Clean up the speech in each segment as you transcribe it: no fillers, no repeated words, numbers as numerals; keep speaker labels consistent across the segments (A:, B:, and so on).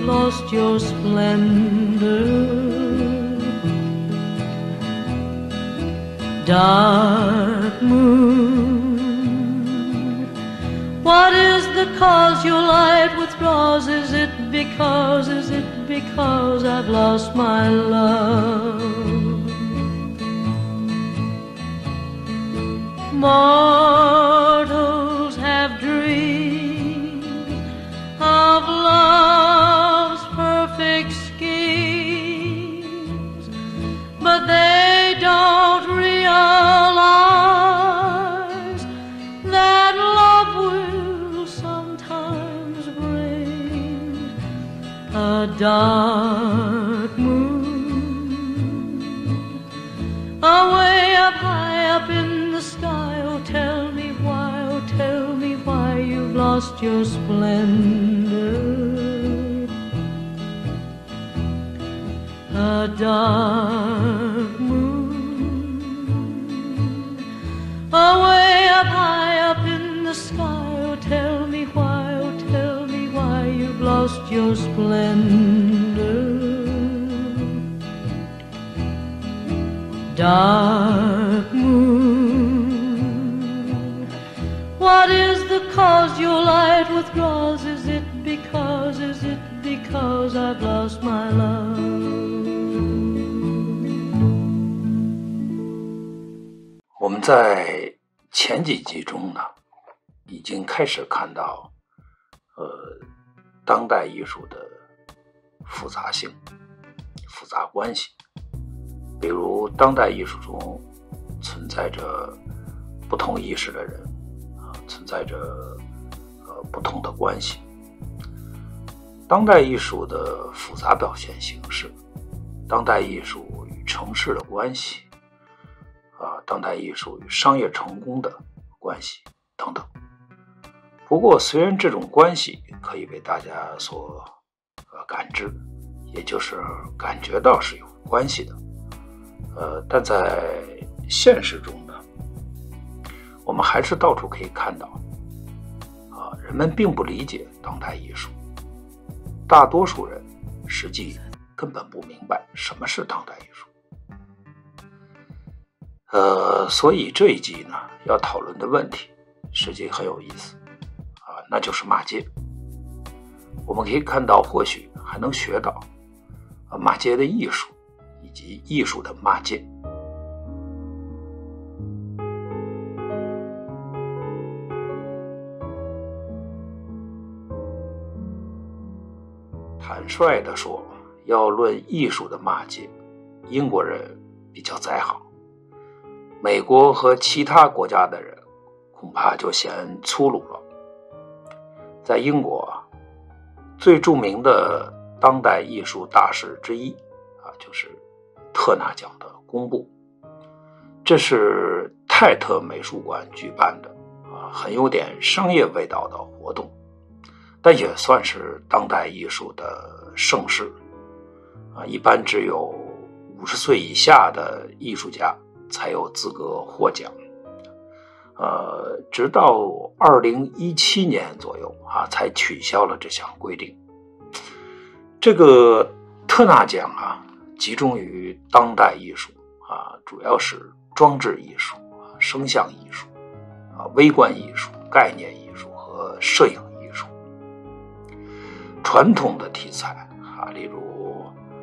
A: lost your splendor. Dark moon, what is the cause your light withdraws? Is it because I've lost my love? Mortals have dreams of love's perfect schemes, but they don't realize that love will sometimes bring a dark moon. Away up high up in the sky, oh tell me why you've lost your splendor. A dark moon, away up high up in the sky, oh tell me why you've lost your splendor. Dark moon, what is the cause your light withdraws? Is it because I've lost my love?
B: 我们在前几集中呢，已经开始看到当代艺术的复杂性、复杂关系。比如当代艺术中存在着不同意识的人，存在着不同的关系。当代艺术的复杂表现形式，当代艺术与城市的关系，当代艺术与商业成功的关系等等。不过虽然这种关系可以被大家所感知，也就是感觉到是有关系的，但在现实中呢，我们还是到处可以看到，人们并不理解当代艺术，大多数人实际根本不明白什么是当代艺术。所以这一集呢，要讨论的问题实际很有意思，那就是骂街。我们可以看到，或许还能学到骂街的艺术，以及艺术的骂街。坦率地说，要论艺术的骂街，英国人比较在行，美国和其他国家的人恐怕就嫌粗鲁了。在英国，最著名的当代艺术大事之一就是特纳奖的公布。这是泰特美术馆举办的很有点商业味道的活动，但也算是当代艺术的盛事。一般只有50岁以下的艺术家才有资格获奖。直到2017年左右才取消了这项规定。这个特纳奖集中于当代艺术主要是装置艺术、声像艺术、微观艺术、概念艺术和摄影艺术。传统的题材例如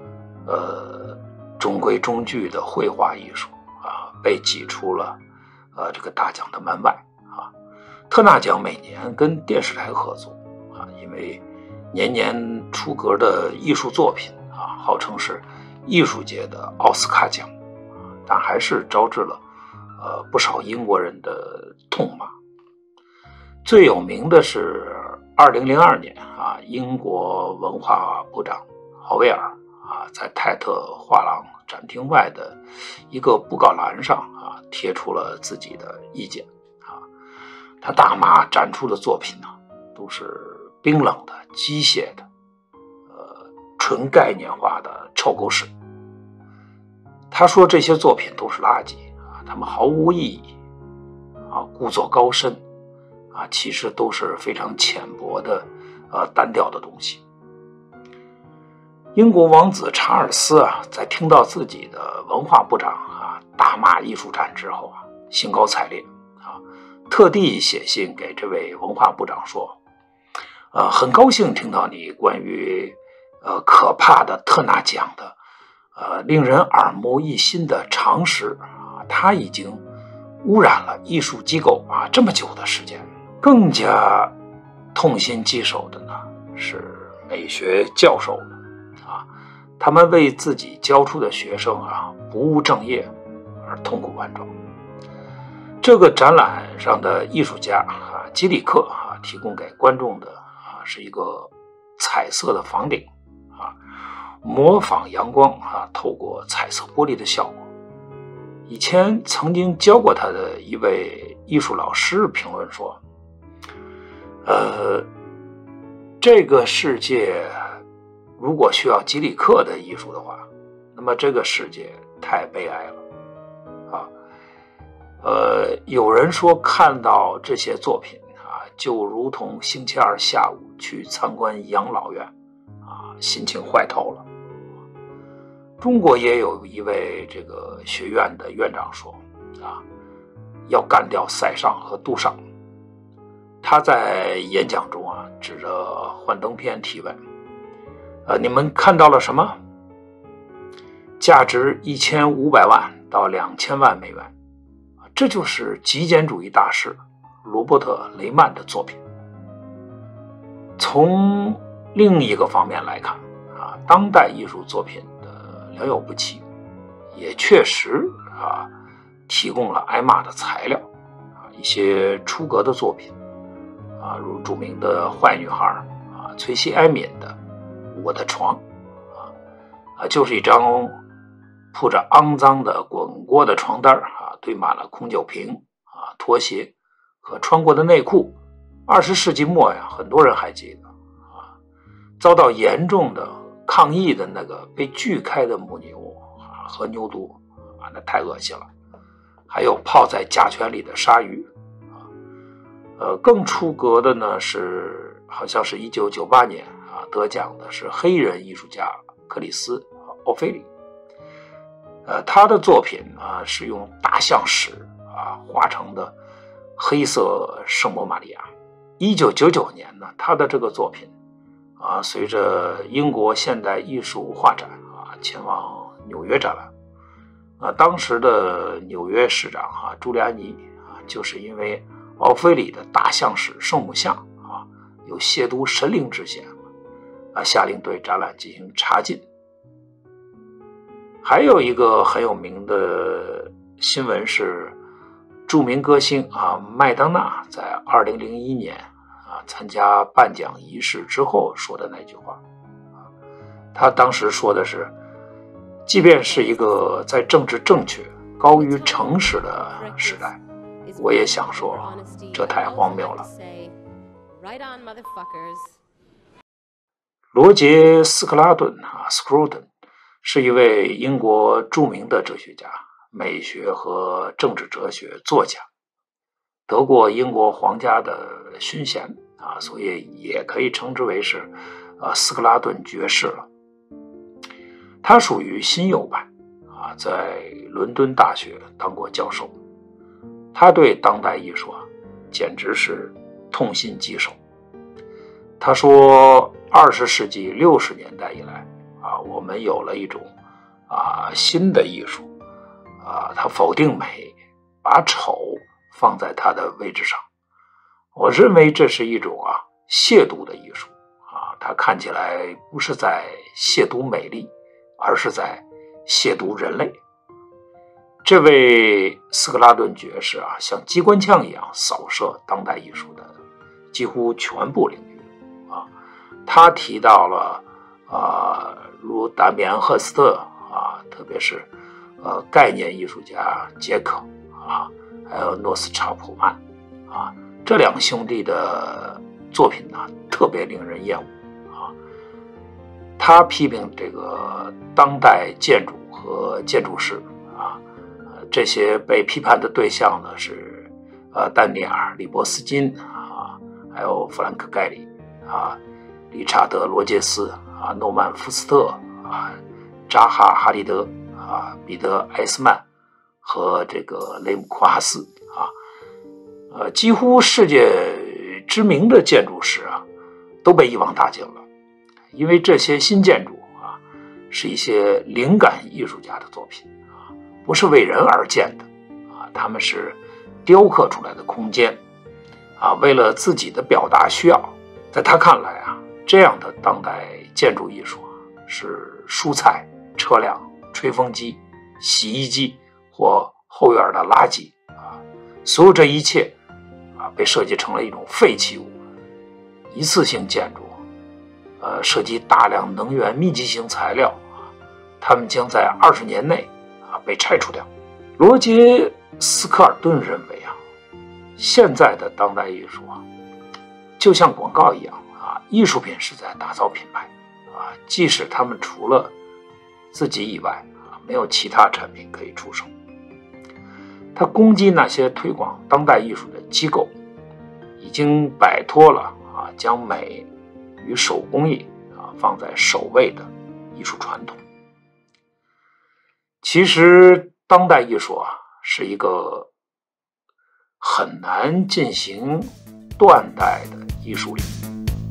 B: 中规中矩的绘画艺术被挤出了这个大奖的门外。特纳奖每年跟电视台合作因为年年出格的艺术作品号称是艺术界的奥斯卡奖，但还是招致了不少英国人的痛骂。最有名的是2002年英国文化部长豪威尔在泰特画廊展厅外的一个布告栏上贴出了自己的意见。他大骂展出的作品都是冰冷的、机械的、纯概念化的臭狗屎。他说这些作品都是垃圾他们毫无意义故作高深其实都是非常浅薄的单调的东西。 英国王子查尔斯啊，在听到自己的文化部长啊大骂艺术展之后啊，兴高采烈啊，特地写信给这位文化部长说，很高兴听到你关于可怕的特纳奖的令人耳目一新的常识啊，它已经污染了艺术机构啊这么久的时间。更加痛心疾首的呢是美学教授们啊，他们为自己教出的学生啊不务正业而痛苦万状。这个展览上的艺术家啊基里克啊提供给观众的啊是一个彩色的房顶啊，模仿阳光啊透过彩色玻璃的效果。以前曾经教过他的一位艺术老师评论说，这个世界如果需要基里克的艺术的话，那么这个世界太悲哀了啊。有人说看到这些作品啊，就如同星期二下午去参观养老院啊，心情坏透了。中国也有一位这个学院的院长说啊，要干掉塞尚和杜尚。他在演讲中啊，指着幻灯片提问，你们看到了什么？价值1500万到2000万美元，这就是极简主义大师罗伯特·雷曼的作品。从另一个方面来看啊，当代艺术作品的良莠不齐，也确实啊提供了挨骂的材料啊，一些出格的作品啊，如著名的坏女孩啊，崔西·埃敏的《我的床》就是一张铺着肮脏的滚锅的床单啊，堆满了空酒瓶啊、拖鞋和穿过的内裤。20世纪末呀，很多人还记得啊，遭到严重的抗议的那个被锯开的母牛啊和牛犊啊，那太恶心了。还有泡在甲醛里的鲨鱼。更出格的呢是，好像是1998年啊得奖的是黑人艺术家克里斯·奥菲里。他的作品啊是用大象屎啊画成的黑色圣母玛利亚。1999年呢，他的这个作品啊随着英国现代艺术画展啊前往纽约展览。当时的纽约市长啊朱利安尼啊就是因为奥菲里的大象屎圣母像啊有亵渎神灵之嫌啊，下令对展览进行查禁。还有一个很有名的新闻是，著名歌星啊麦当娜在2001年啊参加颁奖仪式之后说的那句话啊，她当时说的是，即便是一个在政治正确高于诚实的时代，我也想说，这太荒谬了。罗杰·斯克拉顿啊 ，Scruton 是一位英国著名的哲学家、美学和政治哲学作家，得过英国皇家的勋衔啊，所以也可以称之为是斯克拉顿爵士了。他属于新右派啊，在伦敦大学当过教授。他对当代艺术啊，简直是痛心疾首。他说，20世纪60年代以来啊，我们有了一种新的艺术啊，他否定美，把丑放在它的位置上。我认为这是一种亵渎的艺术啊，它看起来不是在亵渎美丽，而是在亵渎人类。这位斯克拉顿爵士啊，像机关枪一样扫射当代艺术的几乎全部领域啊。他提到了如达米安·赫斯特啊，特别是概念艺术家杰克啊，还有诺斯查普曼啊，这两兄弟的作品呢，特别令人厌恶啊。他批评这个当代建筑和建筑师啊。这些被批判的对象呢是丹尼尔·利伯斯金啊，还有弗兰克·盖里啊，理查德·罗杰斯啊，诺曼·福斯特扎哈·哈利德彼得·艾斯曼和这个雷姆·库哈斯几乎世界知名的建筑师都被一网打尽了，因为这些新建筑是一些灵感艺术家的作品不是为人而建的他们是雕刻出来的空间为了自己的表达需要。在他看来这样的当代建筑艺术是蔬菜、车辆、吹风机、洗衣机或后院的垃圾所有这一切被设计成了一种废弃物，一次性建筑涉及大量能源密集型材料它们将在20年内被拆除掉。罗杰·斯科尔顿认为现在的当代艺术就像广告一样艺术品是在打造品牌即使他们除了自己以外没有其他产品可以出售。他攻击那些推广当代艺术的机构已经摆脱了将美与手工艺放在首位的艺术传统。其实当代艺术是一个很难进行断代的艺术领域。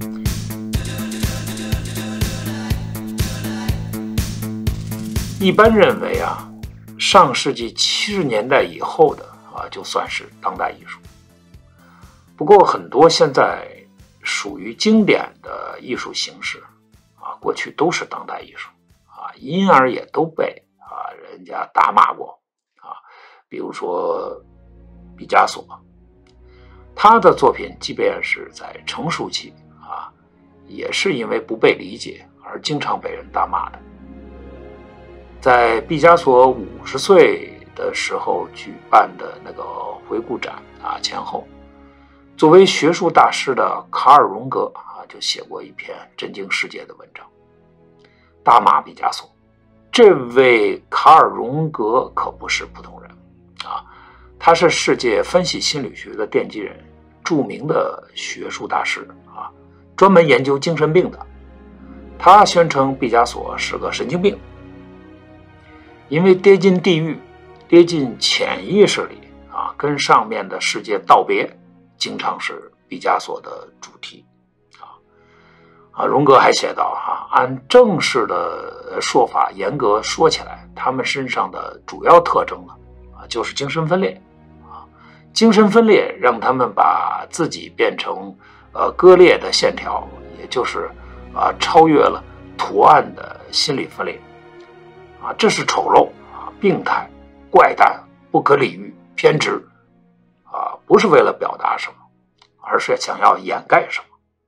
B: 一般认为上世纪70年代以后的就算是当代艺术。不过很多现在属于经典的艺术形式过去都是当代艺术因而也都被人家大骂过比如说毕加索，他的作品即便是在成熟期也是因为不被理解而经常被人大骂的。在毕加索50岁的时候举办的那个回顾展前后，作为学术大师的卡尔·荣格就写过一篇震惊世界的文章，大骂毕加索。这位卡尔·荣格可不是普通人他是世界分析心理学的奠基人，著名的学术大师专门研究精神病的。他宣称毕加索是个神经病，因为跌进地狱，跌进潜意识里跟上面的世界道别，经常是毕加索的主题荣格还写道按正式的说法严格说起来，他们身上的主要特征呢就是精神分裂精神分裂让他们把自己变成割裂的线条，也就是超越了图案的心理分裂这是丑陋病态、怪诞、不可理喻、偏执不是为了表达什么，而是想要掩盖什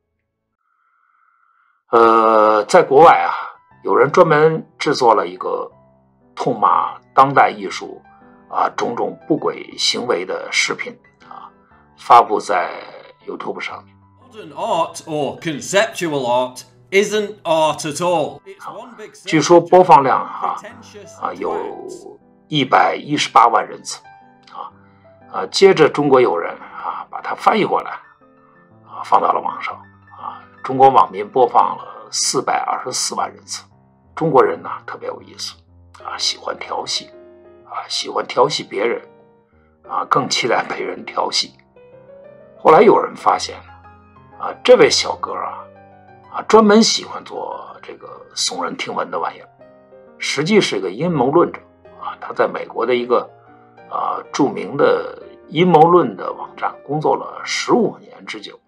B: 么。在国外有人专门制作了一个痛骂当代艺术种种不轨行为的视频发布在 YouTube 上面。
C: Modern art or conceptual art isn't art at all.
B: 据说播放量有118万人次接着中国有人把它翻译过来放到了网上中国网民播放了424万人次。中国人特别有意思喜欢调戏喜欢调戏别人更期待被人调戏。后来有人发现这位小哥专门喜欢做这个耸人听闻的玩意儿，实际是个阴谋论者他在美国的一个著名的阴谋论的网站工作了15年之久。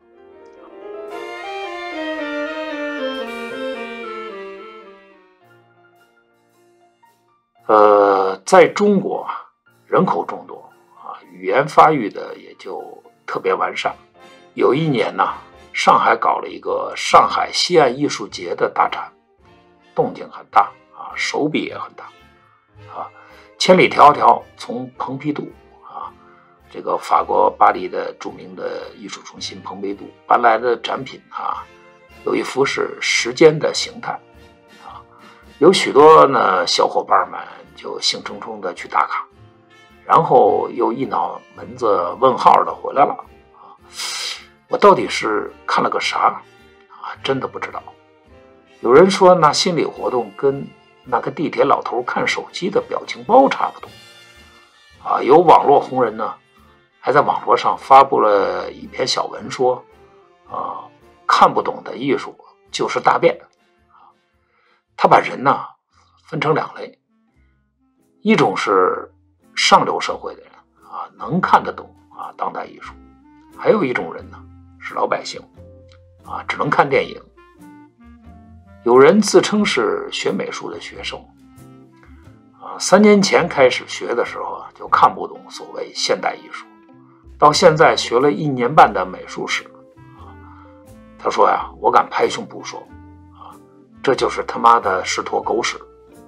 B: 在中国人口众多语言发育的也就特别完善。有一年上海搞了一个上海西岸艺术节的大展，动静很大手笔也很大千里迢迢从蓬皮杜这个法国巴黎的著名的艺术中心蓬皮杜搬来的展品有一幅是时间的形态有许多小伙伴们就兴冲冲的去打卡，然后又一脑门子问号的回来了我到底是看了个啥真的不知道。有人说那心理活动跟那跟地铁老头看手机的表情包差不多。有网络红人呢，还在网络上发布了一篇小文说，看不懂的艺术就是大便。他把人呢分成2类，一种是上流社会的人能看得懂当代艺术，还有一种人呢是老百姓只能看电影。有人自称是学美术的学生3年前开始学的时候就看不懂所谓现代艺术，到现在学了1年半的美术史。他说呀，我敢拍胸脯说这就是他妈的屎坨狗屎。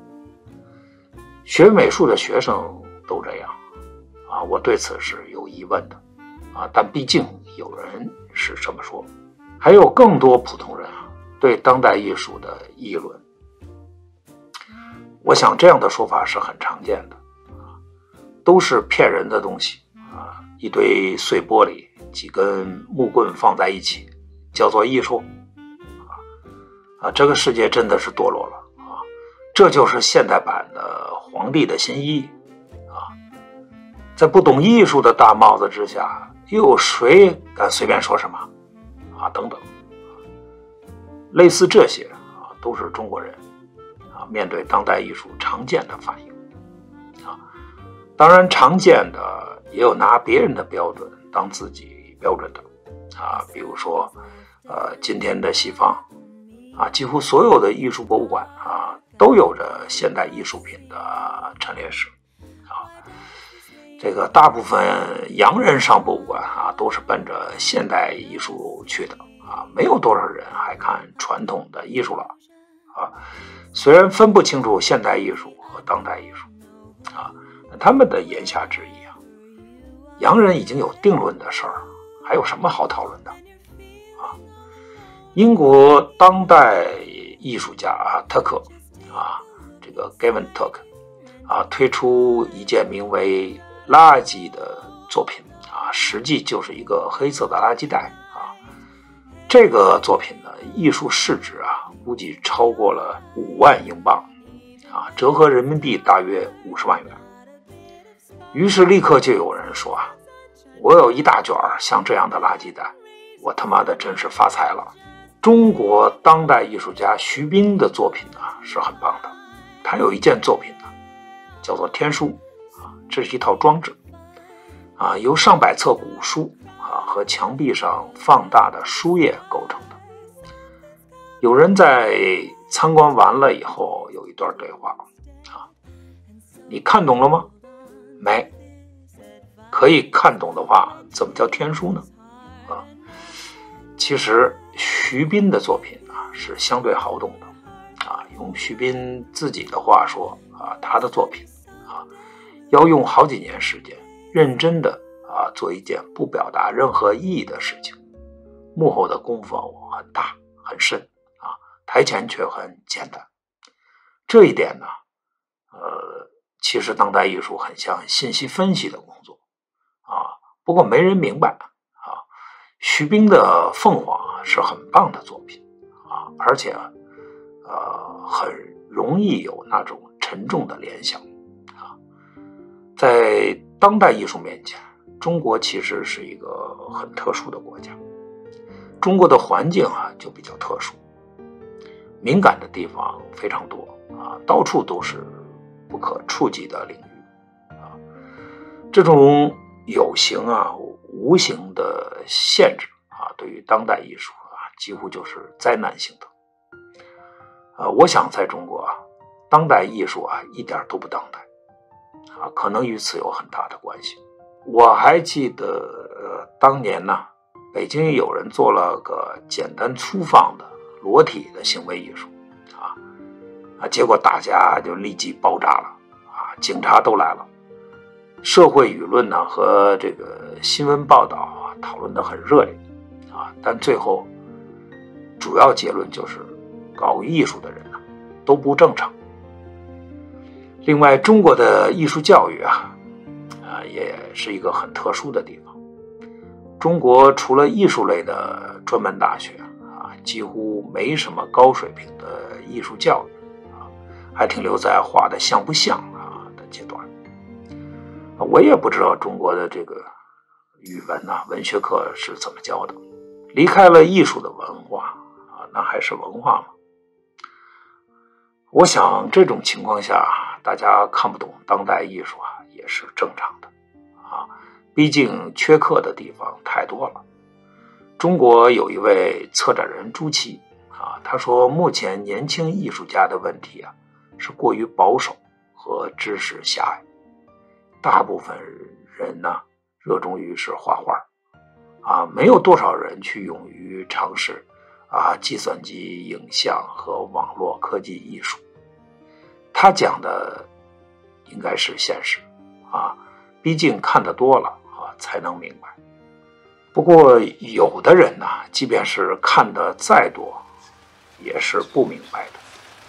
B: 学美术的学生都这样我对此是有疑问的但毕竟有人是这么说。还有更多普通人对当代艺术的议论，我想这样的说法是很常见的都是骗人的东西一堆碎玻璃几根木棍放在一起叫做艺术这个世界真的是堕落了这就是现代版的皇帝的新衣在不懂艺术的大帽子之下，又有谁敢随便说什么等等。类似这些都是中国人面对当代艺术常见的反应当然常见的也有拿别人的标准当自己标准的比如说今天的西方几乎所有的艺术博物馆都有着现代艺术品的陈列室这个大部分洋人上博物馆都是奔着现代艺术去的没有多少人还看传统的艺术了虽然分不清楚现代艺术和当代艺术他们的言下之意洋人已经有定论的事儿，还有什么好讨论的英国当代艺术家特克这个 Gavin Tuck 推出一件名为垃圾的作品实际就是一个黑色的垃圾袋这个作品的艺术市值估计超过了5万英镑折合人民币大约50万元。于是立刻就有人说我有一大卷像这样的垃圾袋，我他妈的真是发财了。中国当代艺术家徐冰的作品是很棒的，他有一件作品叫做天书这是一套装置由上百册古书和墙壁上放大的书页构成的。有人在参观完了以后有一段对话你看懂了吗？没。可以看懂的话怎么叫天书呢？其实徐冰的作品是相对好懂的用徐冰自己的话说他的作品要用好几年时间认真的做一件不表达任何意义的事情，幕后的功夫很大很深台前却很简单。这一点呢其实当代艺术很像信息分析的工作不过没人明白徐冰的凤凰是很棒的作品而且很容易有那种沉重的联想在当代艺术面前，中国其实是一个很特殊的国家。中国的环境就比较特殊，敏感的地方非常多到处都是不可触及的领域这种有形无形的限制对于当代艺术几乎就是灾难性的我想在中国当代艺术一点都不当代可能与此有很大的关系。我还记得当年北京有人做了个简单粗放的裸体的行为艺术结果大家就立即爆炸了警察都来了，社会舆论和这个新闻报道讨论得很热烈但最后主要结论就是搞艺术的人都不正常。另外中国的艺术教育也是一个很特殊的地方。中国除了艺术类的专门大学几乎没什么高水平的艺术教育还停留在画的像不像的阶段。我也不知道中国的这个语文文学课是怎么教的。离开了艺术的文化那还是文化吗？我想这种情况下，大家看不懂当代艺术也是正常的毕竟缺课的地方太多了。中国有一位策展人朱琦他说，目前年轻艺术家的问题是过于保守和知识狭隘。大部分人热衷于是画画没有多少人去勇于尝试计算机影像和网络科技艺术。他讲的应该是现实毕竟看得多了才能明白。不过有的人即便是看得再多也是不明白的。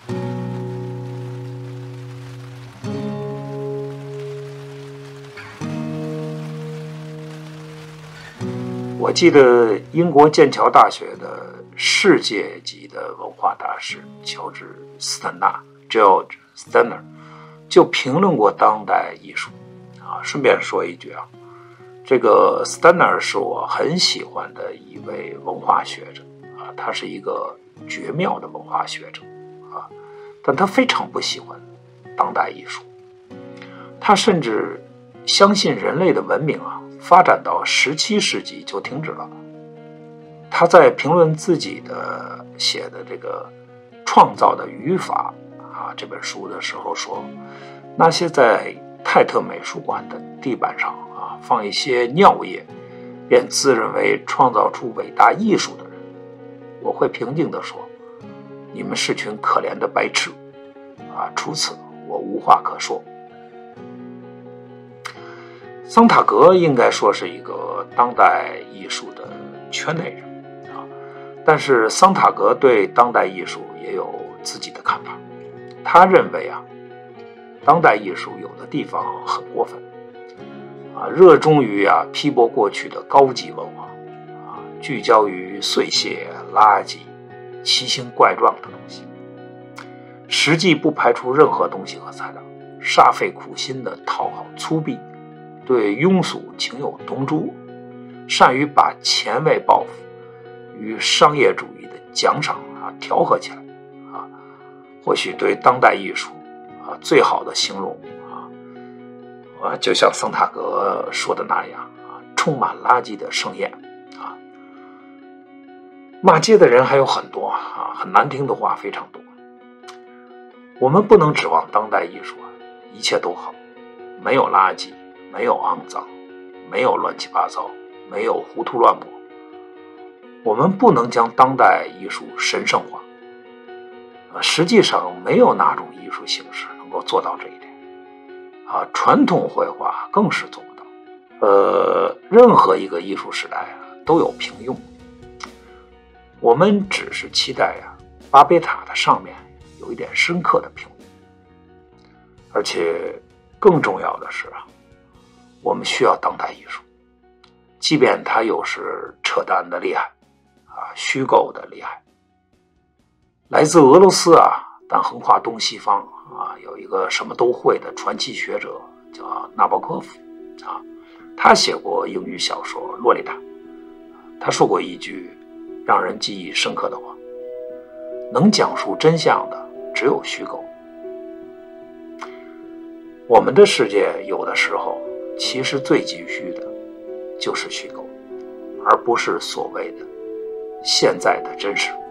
B: 我记得英国剑桥大学的世界级的文化大师乔治·斯坦纳 George Steiner 就评论过当代艺术顺便说一句这个 Steiner 是我很喜欢的一位文化学者他是一个绝妙的文化学者但他非常不喜欢当代艺术。他甚至相信人类的文明发展到17世纪就停止了。他在评论自己的写的这个创造的语法这本书的时候说，那些在泰特美术馆的地板上放一些尿液便自认为创造出伟大艺术的人，我会平静地说，你们是群可怜的白痴除此我无话可说。桑塔格应该说是一个当代艺术的圈内人但是桑塔格对当代艺术也有自己的看法。他认为当代艺术有的地方很过分热衷于批驳过去的高级文化聚焦于碎屑垃圾奇形怪状的东西，实际不排除任何东西和材料，煞费苦心的讨好粗鄙，对庸俗情有独钟，善于把前卫抱负与商业主义的奖赏调和起来或许对当代艺术最好的形容就像桑塔格说的那样充满垃圾的盛宴骂街的人还有很多很难听的话非常多。我们不能指望当代艺术一切都好，没有垃圾，没有肮脏，没有乱七八糟，没有胡涂乱抹。我们不能将当代艺术神圣化实际上没有哪种艺术形式能够做到这一点传统绘画更是做不到任何一个艺术时代都有平庸。我们只是期待巴别塔的上面有一点深刻的平庸。而且更重要的是我们需要当代艺术，即便它有时扯淡的厉害虚构的厉害。来自俄罗斯但横跨东西方有一个什么都会的传奇学者叫纳博科夫他写过英语小说《洛丽塔》。他说过一句让人记忆深刻的话，能讲述真相的只有虚构。我们的世界有的时候其实最急需的就是虚构，而不是所谓的现在的真实。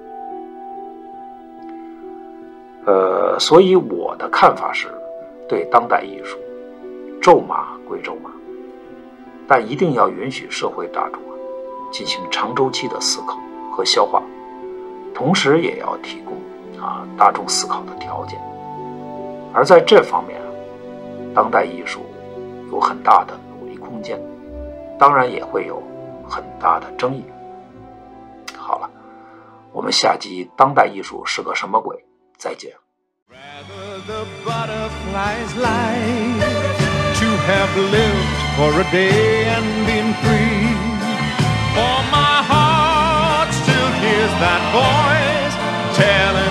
B: 所以我的看法是，对当代艺术咒骂归咒骂，但一定要允许社会大众进行长周期的思考和消化，同时也要提供大众思考的条件。而在这方面当代艺术有很大的努力空间，当然也会有很大的争议。好了，我们下集当代艺术是个什么鬼再见。
D: Rather the butterfly's life to have lived for a day and been free. For my heart still hears that voice telling